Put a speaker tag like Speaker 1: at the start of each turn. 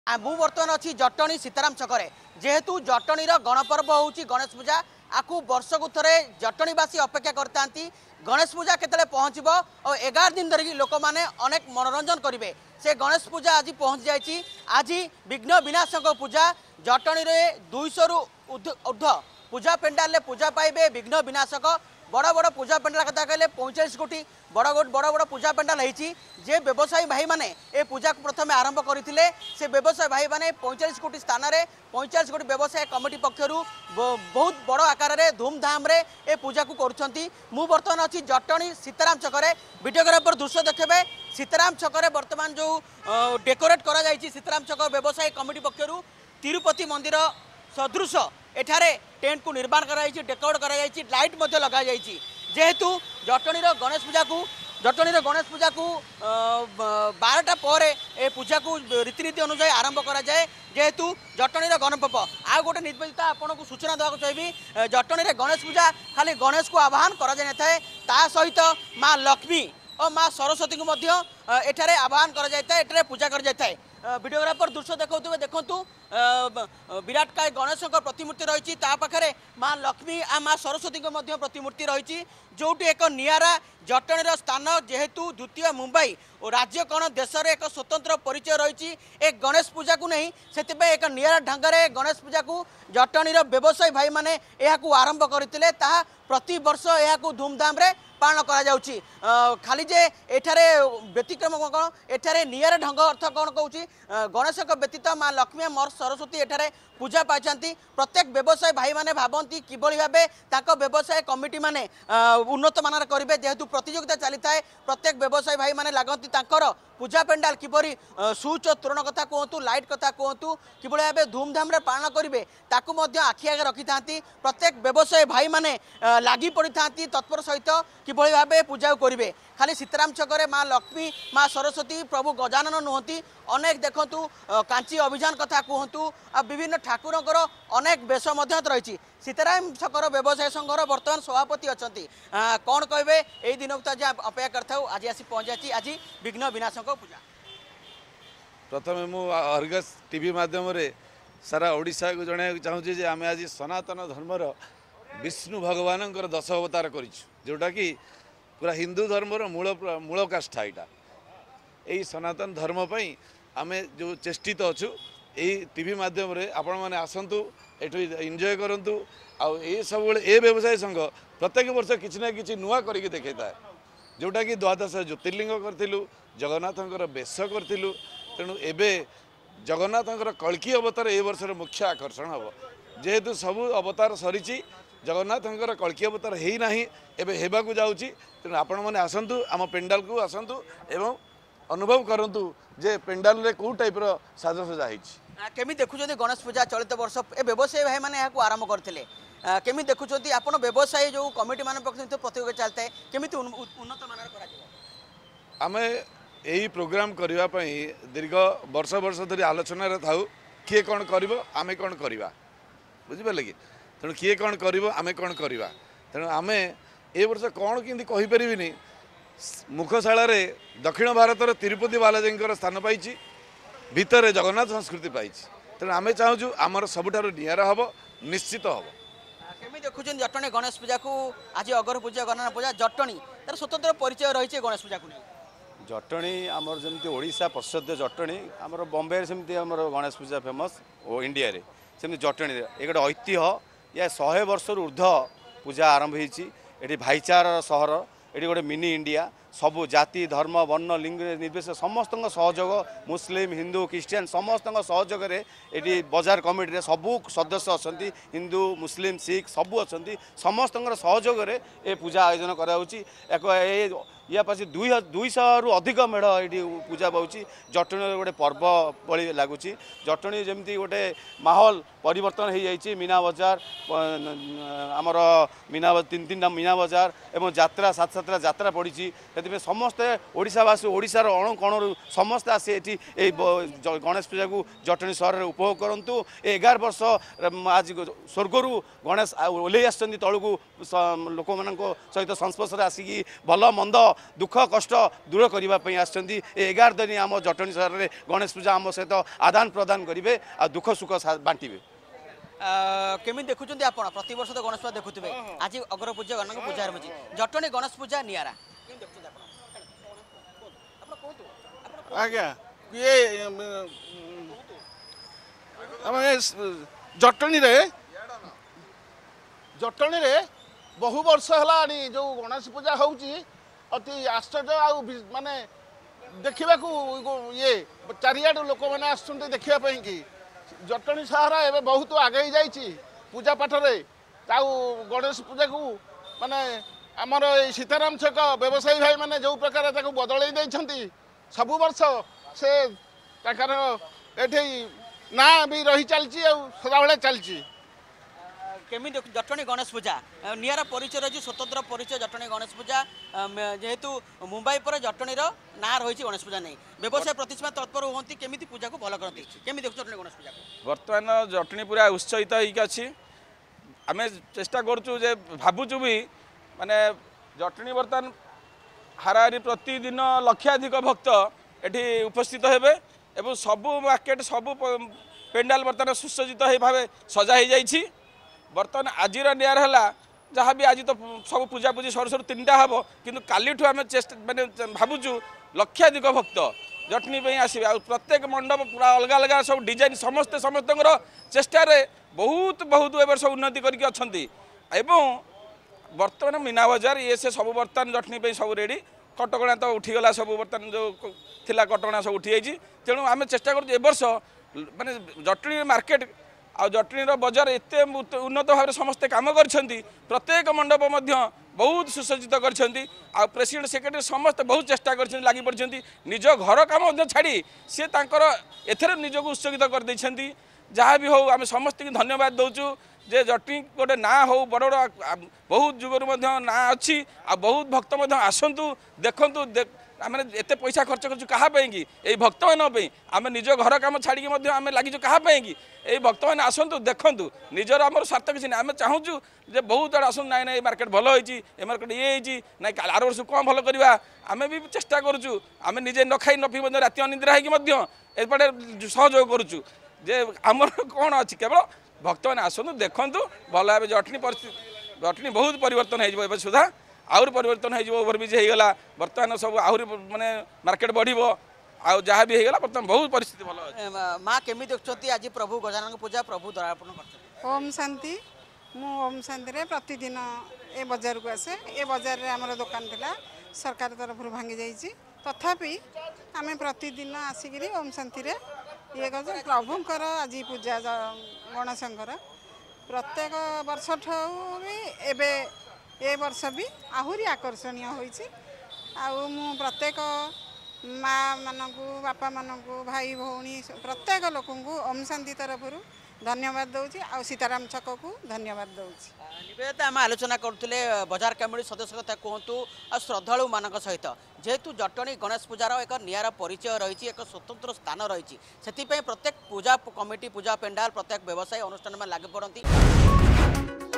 Speaker 1: मु बर्तमान अच्छी जटणी सीताराम छकरे जेहेतु जटणीर गणपर्व होची गणेश पूजा आपको वर्षकु थरे जटणीवासी अपेक्षा करता गणेश पूजा केतले पहुँचब और 11 दिन धरिकी लोक मैंने अनेक मनोरंजन करेंगे से गणेश पूजा आज पहुँच जाइए। आज विघ्न विनाशक पूजा जटणी 200 रु ऊर्ध पूजा पेंडाल पूजा पाइबे विघ्न विनाशक बड़ बड़ पूजा पेंडाल कथा कहले 45 कोटी बड़ बड़ पूजा पेंडाल होती जे व्यवसायी भाई माने ए पूजा को प्रथम आरंभ करते से व्यवसायी भाई माने 45 कोटी स्थान में 45 कोटी व्यवसाय कमिटी पक्षर बहुत बड़ आकार में धूमधाम रे ए पूजा को करुँच। मु बर्तमान अच्छी जटणी सीताराम छकरे वीडियोग्राफर दृश्य देखबे सीताराम छकरे बर्तमान जो डेकोरेट करा जायछि सीताराम छक व्यवसायी कमिटी पक्षर तिरुपति मंदिर सदृश एठारे टेंट को निर्माण कराई डेकोरेट कराई लाइट लगा जाइए जेहेतु जटणीर गणेश पूजा को 12टा पर ए पूजा को रीतिनीति अनुसार आरंभ करा जाए जेहेतु जटणीर गणपर्व आ गोटे निर्देशित आपन को सूचना देवाक चाहिए जटणीर गणेश पूजा खाली गणेश को आह्वान करा जाए था ता सहित माँ लक्ष्मी और माँ सरस्वती को एठारे आह्वान करा जाए एठारे पूजा कर जाए था। वीडियोग्राफर दृश्य देखते देखु विराटकाय गणेश प्रतिमूर्ति रही पाखे माँ लक्ष्मी आ माँ सरस्वती प्रतिमूर्ति रही जोटी एक निरा जटणीर स्थान जेहेतु द्वितीय मुंबई और राज्य कौन देश में एक स्वतंत्र परिचय रही एक गणेश पूजा को नहीं से एक निरा ढंग गणेश पूजा को जटणीर व्यवसायी भाई मैंने यह आरंभ करते प्रति वर्ष यह धूमधाम रे पालन करा जाउची खाली जे एठारे व्यतिक्रम कौन एठारे नियर ढंग अर्थ कौन कहूँ गणेश व्यतीत माँ लक्ष्मी मोर सरस्वती एठारे पूजा पाई प्रत्येक व्यवसायी भाई माने भावती किभली भाबे ताको व्यवसाय कमिटी माने उन्नत मानर करेंगे जेहेतु प्रतियोगिता चली थाए प्रत्येक व्यवसायी भाई माने लागती तांकर पूजा पेंडाल किपरि सुच तोरण कथा कहतु लाइट कथा कहतु किभली भाबे धूमधाम रे पालन करेंगे ताकू मध्य आखि आगे रखि थांती प्रत्येक व्यवसायी भाई माने लागी पड़ी थांती तत्पर सहित किभली भाबे पूजा करेंगे खाली सीताराम छकरे माँ लक्ष्मी माँ सरस्वती प्रभु गजानन नुहति अनेक देखु कांची अभियान कथा कहतु आ विभिन्न ठाकुरंकर अनेक बेश रही सीताराम छकर व्यवसाय संघर बर्तमान सभापति अच्छा कौन कहे यही दिन को अपेक्षा करता आज आसी पहुँच जाए आज विघ्न विनाशक पूजा
Speaker 2: प्रथम मु अर्गस टीवी माध्यम सारा ओडिशा को जन चाहूँगी आम आज सनातन धर्मर विष्णु भगवान 10 अवतार करोटा कि पूरा हिंदू धर्मर मूल काष्ठा यहाँ यही सनातन धर्म पर आम जो चेष्टित अच्छु यही टीवी माध्यम आपण मैंने आसतु ये एंजॉय करूँ आ सब ए व्यवसाय संघ प्रत्येक वर्ष किसी ना कि नुआ करके देखा है जोटा कि द्वादश ज्योतिर्लिंग करूँ जगन्नाथर बेश करूँ तेणु एवं जगन्नाथर कल्की अवतार ए वर्षर मुख्य आकर्षण हम जेहेतु सबू अवतार सरी जगन्नाथर कल्की अवतार है ना एवं हेबाकू जाऊँगी तेणु आपण मैंने आसतु आम पेंडाल को आसतु एवं अनुभव करूँ जे पेंडाल रे कौ टाइप साजसजा
Speaker 1: केमी देखुं गणेश पूजा चलित वर्ष ए व्यवसायी भाई मैंने यहाँ आरंभ करते केमी देखुं आप व्यवसायी जो कमिटी मान पक्ष प्रतियोगिता चलता है केमी उन्नत मानर
Speaker 2: आम यही प्रोग्राम करने दीर्घ वर्ष वर्ष धरी आलोचन थाऊ किए कौन कर आम कौन करवा बुझिपारे कि तेणु किए कौन कर आम कौन करवा तेणु आम ए वर्ष कौन कि कहीपरि मुखशाला दक्षिण भारतर तिरुपति बालाजी स्थान पाई भितर जगन्नाथ संस्कृति पाई तेणु आम चाहूँ आमर सबुठार निरा हम निश्चित हम
Speaker 1: केमी देखुं जटणी गणेश पूजा को आज अगर पूजा गणना पूजा जटणी तार स्वतंत्र परिचय रही है गणेश पूजा को
Speaker 3: जटणी आमर जमी ओडिशा प्रसिद्ध जटणी आमर बम्बे सेमती आमर गणेश पूजा फेमस और इंडिया रे सेमती जटणी ये गोटे ऐतिह्य या 100 वर्ष ऊर्ध पूजा आरंभ होती भाईचार सहर ये गोटे मिनी इंडिया सबू जाति धर्म वर्ण लिंग निर्देश समस्त सहयोग मुस्लिम हिंदू क्रिश्चियन समस्त सहयोग ये बजार कमिटी सबू सदस्य अच्छा हिंदू मुस्लिम सिख सबू अच्छा समस्त सहयोग ये पूजा आयोजन कर या पास 200 रु अधिक मेढ़ ये पूजा पाँच जटणी गोटे पर्व भली लगुच जटणी जमी गोटे माहौल परिवर्तन हो जाए मीना बजार आमर मीना 3 मीना बजार एवं जात्रा 7 जात्रा पड़ी से समस्ते ओडिशावासी ओडिशार अणु कणु समस्ते आसी ये गणेश पूजा को जटणी सहर में उपभोग करूँ। 11 वर्ष आज स्वर्गरू गणेश ओल्लै आसुँच तलू लोक मान सहित संस्पर्श आसिकी भल मंद दुख कष्ट दूर करने आसुँच। 11 दिन आम जटणी सहर में गणेश पूजा आम सहित आदान प्रदान करेंगे आ दुख सुख बांटे।
Speaker 1: केमी देखुं आप प्रत वर्ष तो गणेश पूजा देखुए आज अगर पूजा गणक पूजा रही जटणी गणेश पूजा निरा
Speaker 4: आज्ञा ये जटणी रे बहु वर्ष है जो गणेश पूजा होती अति आश्चर्य माने देखा ये चारिआड लोक मैंने आसुँच देखापी कि जटणी सहर एवं बहुत आगे जाइए पूजा पाठ गणेश पूजा को माने आमर सीताराम छक व्यवसायी भाई मैंने जो प्रकार बदल सबु वर्ष से ये ना भी रही चलती सदाबले चलती।
Speaker 1: केमी जटणी गणेश पूजा निरा परिचय रही स्वतंत्र परिचय जटणी गणेश पूजा जेहेतु मुंबई पर जटणी ना रही गणेश पूजा नहीं व्यवसाय प्रतिष्ठा तत्पर होती केमी पूजा को भल करती केमी देख जटणी गणेश पूजा
Speaker 5: बर्तमान जटणी पूरा उत्साहित होगी आम चेष्टा करुचु भावुचु भी माने जटणी बर्तमान हाराहारी प्रतिदिन लक्षाधिक भक्त एठी उपस्थित हेबे एवं सबु मार्केट सबु पेंडाल बर्तमान सुसज्जित भाव सजा हो जाइए। बर्तमान आज नियर है जहाँ भी आज तो सब पूजा पूजी सर सर 3टा हम कि काली आम चेष्टा मैंने भावुचु लक्षाधिक भक्त जटनी आसवे आ प्रत्येक मंडप पूरा अलग अलग सब डिजाइन समस्ते समस्त चेष्टार बहुत बहुत ए वर्ष उन्नति करके बर्तमान मीना बजार ये से सब बर्तमान जटनी सब रेडी कटकणा तो उठीगला सब बर्तमान जो थिला कटकणा सब उठी जाइए तेणु आम चेष्टा कर वर्ष माने जटनी मार्केट आ जटनी बजार एत उन्नत भाव समस्ते काम कर प्रत्येक मंडप बहुत सुसज्जित कर प्रेसिडेंट सेक्रेटरी समस्त बहुत चेष्टा कर लगी पड़ते निज घर काम छाड़ी सी एथर निजक उत्सर्गित कर जहाँ भी हो आम समस्त धन्यवाद दौचु जे जटनी गोटे ना हो बड़ बड़ बहुत जुगर ना अच्छी आ बहुत भक्त आसतु देखु आम एत पैसा खर्च कर कहाँपाई यही भक्त मानी आम निज घर कम छाड़ी आम लगी कहाँपाई यही भक्त मैंने आसतु देखु निजर आम स्वार्थ किसी ना आम चाहूँ जे बहुत आड़े आसतु ना ये मार्केट भल होती मार्केट ये ना आर वर्ष कौन भल करवा आम भी चेष्टा करुचु आम निजे न खाई न पी राति अनिद्रा होपटे सहयोग करुचु जे आमर कौन अच्छी केवल भक्त मैंने आसतु देखु भल भाव जटनी परिस्थिति जटनी बहुत परिवर्तन हो सुधा आहुरी परिवर्तन हो ओवरब्रिज होगा बर्तमान सब आहुरी माने मार्केट बढ़ो आ जहाँ भी होगा बर्तमान बहुत परिस्थिति भल
Speaker 1: माँ केमी देखुं आज प्रभु गजानन पूजा प्रभु दर्पण कर
Speaker 6: ओम शांति मु ओम शांति रे प्रतिदिन ए बाजार को आसे ए बाजार रे हमर दुकान थिला सरकार तरफ भांगी जाइए तथापि आम प्रतिदिन आसिक ओम शांति रे ये कर प्रभुंर आज पूजा गणेशंकर प्रत्येक वर्ष भी एबे ए वर्ष भी आहुरी आकर्षणीय होइछि आउ मु प्रत्येक माँ मानकु बापा मानकु भाई भौणी प्रत्येक लोक ओम शांति तरफ धन्यवाद दौची आ सीताराम छक को धन्यवाद दौची।
Speaker 1: निवेदिता आम आलोचना करते बजार कमिटी सदस्य कथा कहतु आ श्रद्धालु मान सहित जेहेतु जटणी गणेश पूजार एक निरा परिचय रही एक स्वतंत्र स्थान रही से प्रत्येक पूजा कमिटी पूजा पेंडाल प्रत्येक व्यवसायी अनुष्ठान में लगी पड़ती।